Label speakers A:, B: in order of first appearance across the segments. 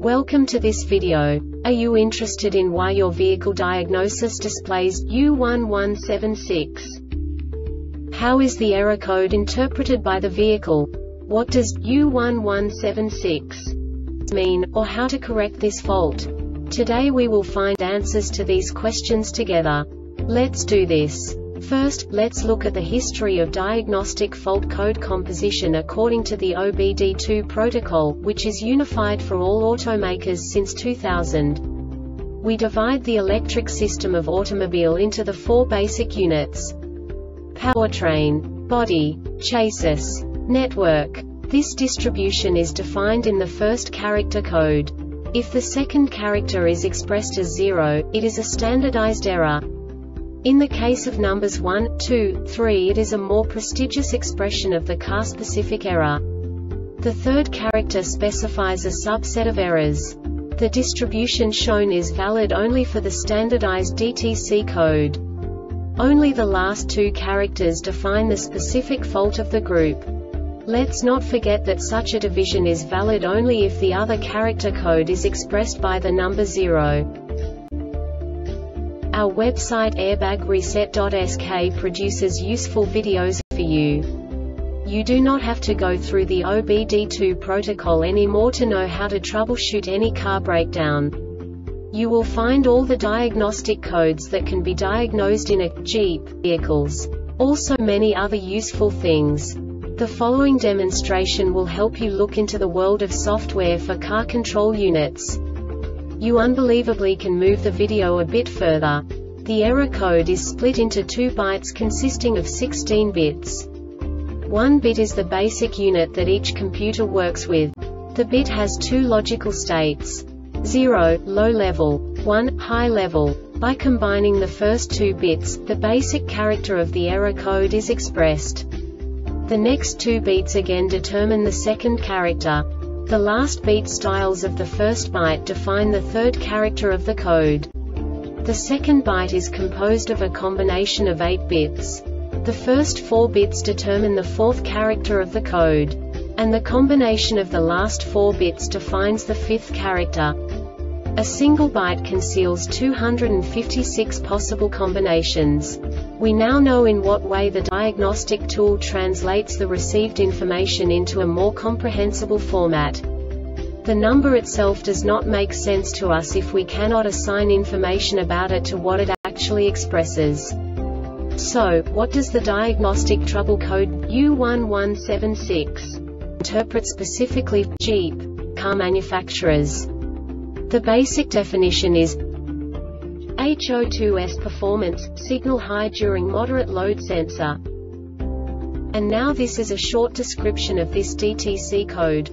A: Welcome to this video. Are you interested in why your vehicle diagnosis displays U1176? How is the error code interpreted by the vehicle? What does U1176 mean, or how to correct this fault? Today we will find answers to these questions together. Let's do this. First, let's look at the history of diagnostic fault code composition according to the OBD2 protocol, which is unified for all automakers since 2000. We divide the electric system of automobile into the four basic units: powertrain, body, chassis, network. This distribution is defined in the first character code. If the second character is expressed as 0, it is a standardized error. In the case of numbers 1, 2, 3, it is a more prestigious expression of the car-specific error. The third character specifies a subset of errors. The distribution shown is valid only for the standardized DTC code. Only the last two characters define the specific fault of the group. Let's not forget that such a division is valid only if the other character code is expressed by the number 0. Our website airbagreset.sk produces useful videos for you. You do not have to go through the OBD2 protocol anymore to know how to troubleshoot any car breakdown. You will find all the diagnostic codes that can be diagnosed in a Jeep vehicles. Also many other useful things. The following demonstration will help you look into the world of software for car control units. You unbelievably can move the video a bit further. The error code is split into 2 bytes consisting of 16 bits. 1 bit is the basic unit that each computer works with. The bit has 2 logical states: 0, low level, 1, high level. By combining the first 2 bits, the basic character of the error code is expressed. The next 2 beats again determine the second character. The last beat styles of the first byte define the third character of the code. The second byte is composed of a combination of 8 bits. The first 4 bits determine the fourth character of the code. And the combination of the last 4 bits defines the fifth character. A single byte conceals 256 possible combinations. We now know in what way the diagnostic tool translates the received information into a more comprehensible format. The number itself does not make sense to us if we cannot assign information about it to what it actually expresses. So, what does the diagnostic trouble code U1176 interpret specifically for Jeep car manufacturers? The basic definition is HO2S performance, signal high during moderate load sensor. And now this is a short description of this DTC code.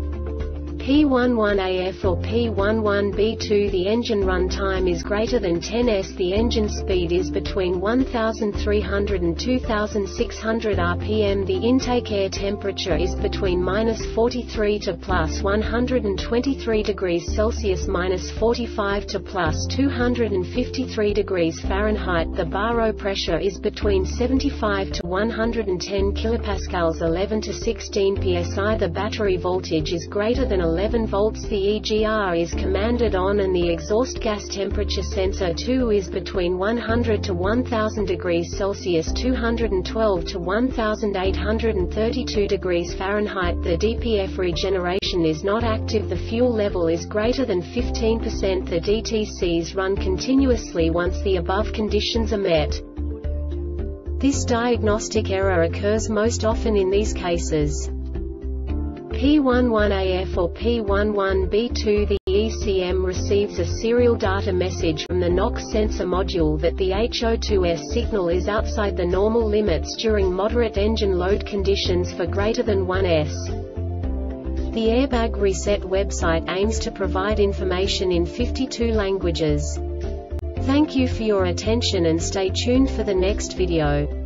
A: P11AF or P11B2. The engine run time is greater than 10s. The engine speed is between 1,300 and 2,600 rpm. The intake air temperature is between -43 to +123 degrees Celsius, -45 to +253 degrees Fahrenheit. The baro pressure is between 75 to 110 kilopascals, 11 to 16 psi. The battery voltage is greater than 11 volts. The EGR is commanded on, and the exhaust gas temperature sensor 2 is between 100 to 1000 degrees Celsius, 212 to 1832 degrees Fahrenheit. The DPF regeneration is not active. The fuel level is greater than 15%. The DTCs run continuously once the above conditions are met. This diagnostic error occurs most often in these cases: P11AF or P11B2. The ECM receives a serial data message from the NOx sensor module that the HO2S signal is outside the normal limits during moderate engine load conditions for greater than 1s. The Airbag Reset website aims to provide information in 52 languages. Thank you for your attention and stay tuned for the next video.